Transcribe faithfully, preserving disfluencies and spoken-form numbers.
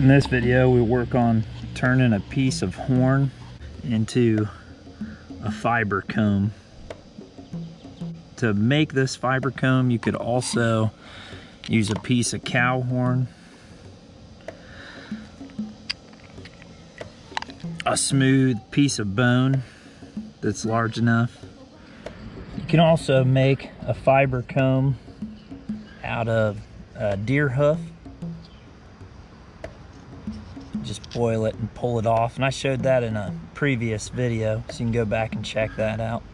In this video, we work on turning a piece of horn into a fiber comb. To make this fiber comb, you could also use a piece of cow horn, a smooth piece of bone that's large enough. You can also make a fiber comb out of a deer hoof. Just boil it and pull it off, and I showed that in a previous video, so you can go back and check that out.